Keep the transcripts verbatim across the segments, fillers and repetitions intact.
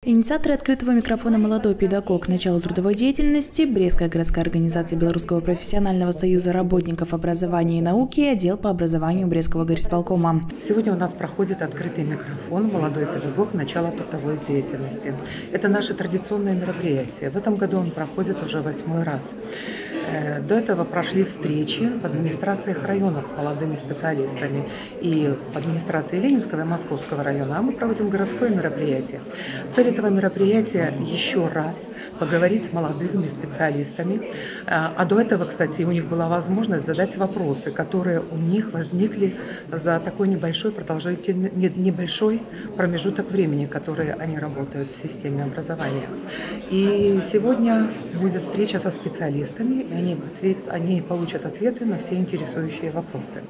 Инициаторы открытого микрофона «Молодой педагог. Начало трудовой деятельности», Брестская городская организация Белорусского профессионального союза работников образования и науки и отдел по образованию Брестского горисполкома. Сегодня у нас проходит открытый микрофон «Молодой педагог. Начало трудовой деятельности». Это наше традиционное мероприятие. В этом году он проходит уже восьмой раз. До этого прошли встречи в администрациях районов с молодыми специалистами и в администрации Ленинского и Московского района. А мы проводим городское мероприятие. Цель этого мероприятия еще раз поговорить с молодыми специалистами. А до этого, кстати, у них была возможность задать вопросы, которые у них возникли за такой небольшой продолжительный, небольшой промежуток времени, который они работают в системе образования. И сегодня будет встреча со специалистами, и они, ответ, они получат ответы на все интересующие вопросы.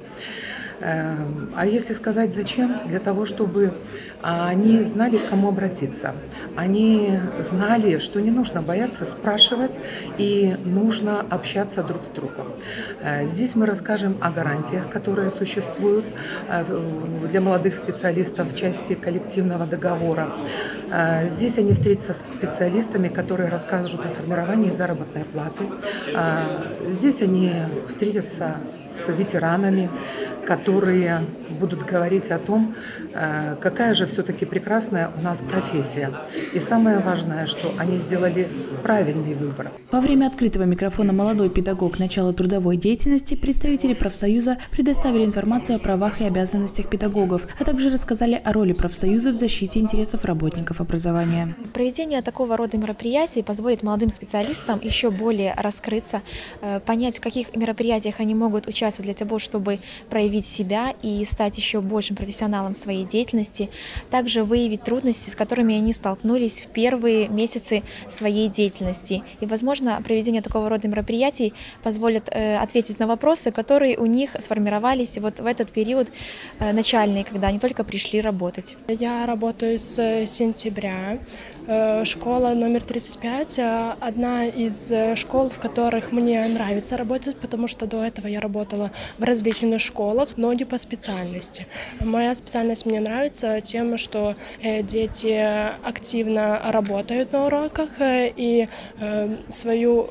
А если сказать зачем? Для того, чтобы они знали, к кому обратиться. Они знали, что не нужно бояться спрашивать и нужно общаться друг с другом. Здесь мы расскажем о гарантиях, которые существуют для молодых специалистов в части коллективного договора. Здесь они встретятся с специалистами, которые расскажут о формировании заработной платы. Здесь они встретятся с ветеранами, которые будут говорить о том, какая же все-таки прекрасная у нас профессия. И самое важное, что они сделали правильный выбор. Во время открытого микрофона «Молодой педагог. Начало трудовой деятельности» представители профсоюза предоставили информацию о правах и обязанностях педагогов, а также рассказали о роли профсоюза в защите интересов работников образования. Проведение такого рода мероприятий позволит молодым специалистам еще более раскрыться, понять, в каких мероприятиях они могут участвовать для того, чтобы проявить себя и стать еще большим профессионалом в своей деятельности, также выявить трудности, с которыми они столкнулись в первые месяцы своей деятельности. И, возможно, проведение такого рода мероприятий позволит э, ответить на вопросы, которые у них сформировались вот в этот период э, начальный, когда они только пришли работать. Я работаю с сентября. Школа номер тридцать пять – одна из школ, в которых мне нравится работать, потому что до этого я работала в различных школах, но не по специальности. Моя специальность мне нравится тем, что дети активно работают на уроках и свою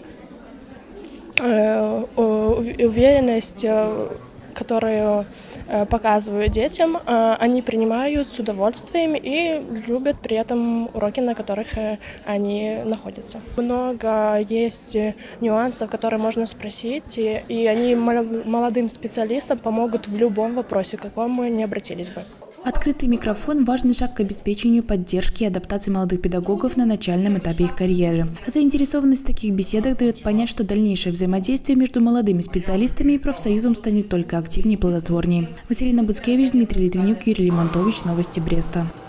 уверенность, которую показываю детям, они принимают с удовольствием и любят при этом уроки, на которых они находятся. Много есть нюансов, которые можно спросить, и они молодым специалистам помогут в любом вопросе, к какому мы не обратились бы. Открытый микрофон – важный шаг к обеспечению поддержки и адаптации молодых педагогов на начальном этапе их карьеры. А заинтересованность в таких беседах дает понять, что дальнейшее взаимодействие между молодыми специалистами и профсоюзом станет только активнее и плодотворнее. Василина Буцкевич, Дмитрий Литвинюк, Юрий Лимонтович. Новости Бреста.